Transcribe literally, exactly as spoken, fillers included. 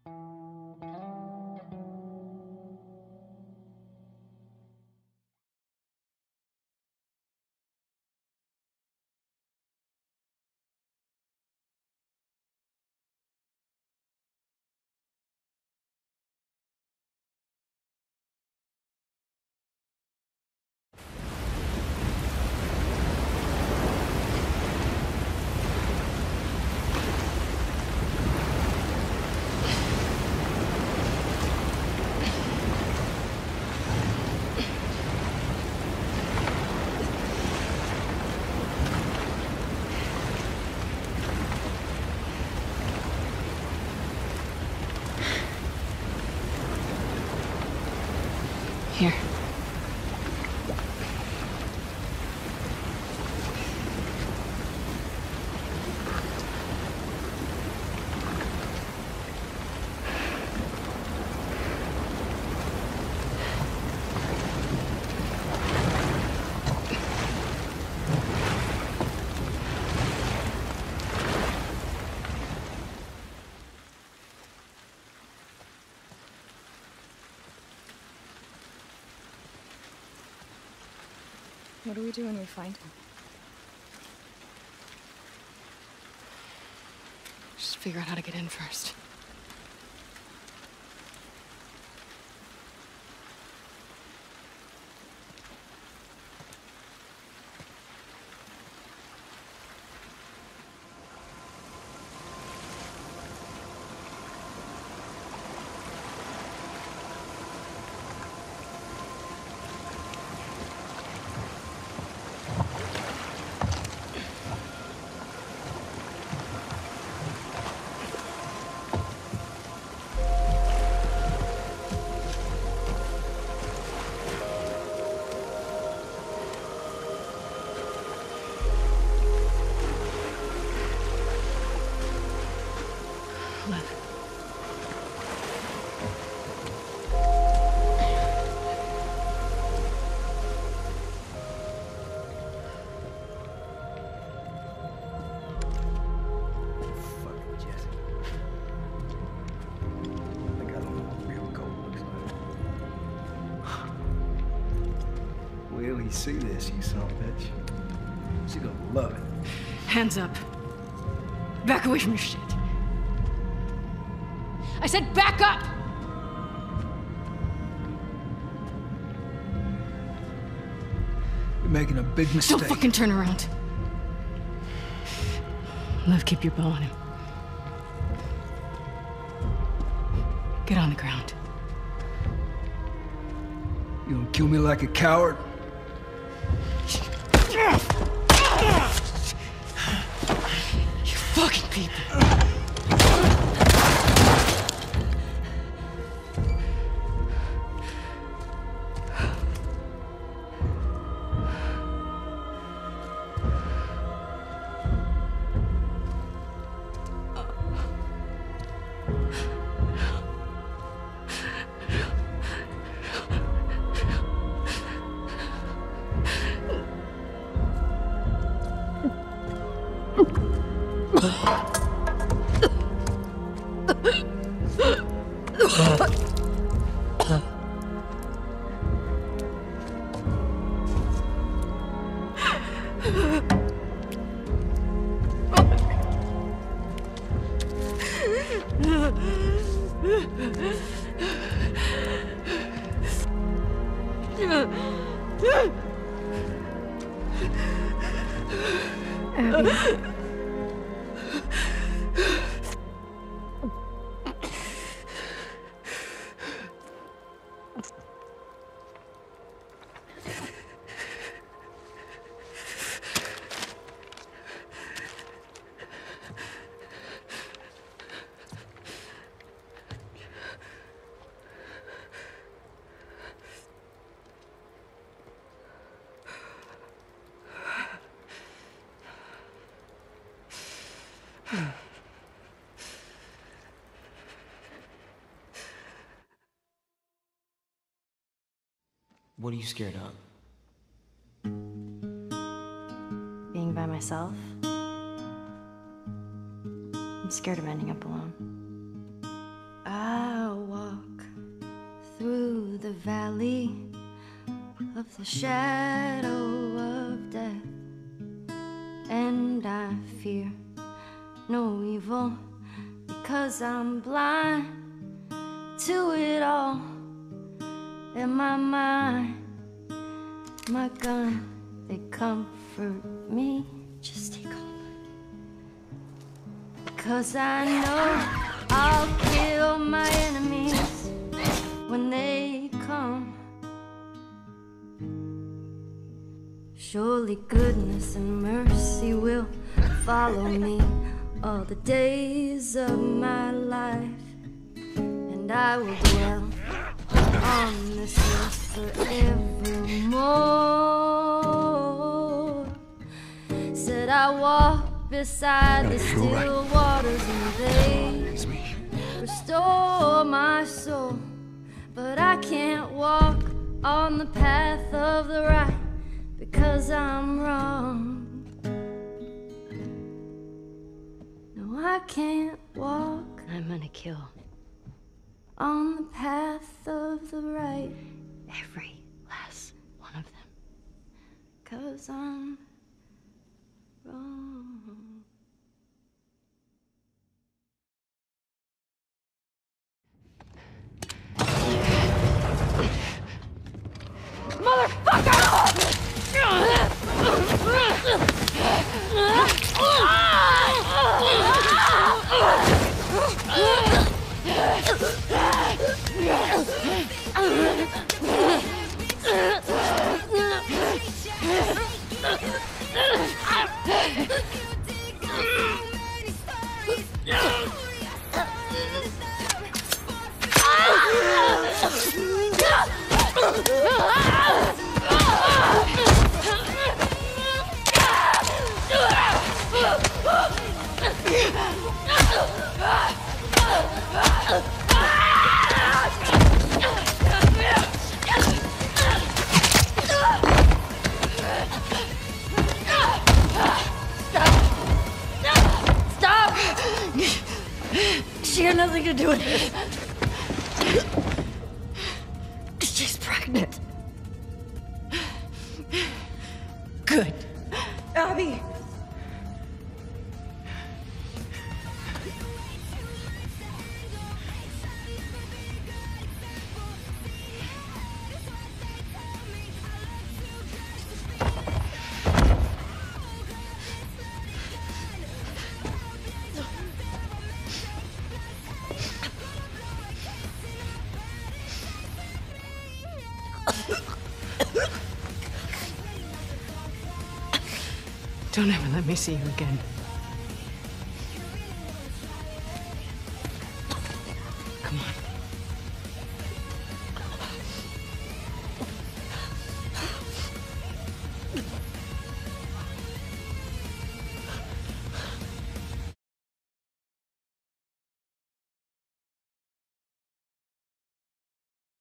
Here. What do we do when we find him? Just figure out how to get in first. Will he see this, you son of a bitch? She gonna love it. Hands up. Back away from your shit. I said back up! You're making a big mistake. Don't fucking turn around. Lev, keep your bow on him. Get on the ground. You gonna kill me like a coward? You fucking people. Abby. What are you scared of? Being by myself. I'm scared of ending up alone. Ah, the valley of the shadow of death, and I fear no evil because I'm blind to it all. In my mind, my gun, they comfort me. Just take hold, because I know I'll kill my enemies when they come. Surely goodness and mercy will follow me all the days of my life, and I will dwell on this earth forevermore. Said I walk beside the still waters and they restore my soul, but I can't walk on the path of the right because I'm wrong. No, I can't walk. I'm gonna kill On the path of the right, every last one of them. 'cause I'm wrong. She had nothing to do with this. She's pregnant. Good. Abby. Don't ever let me see you again.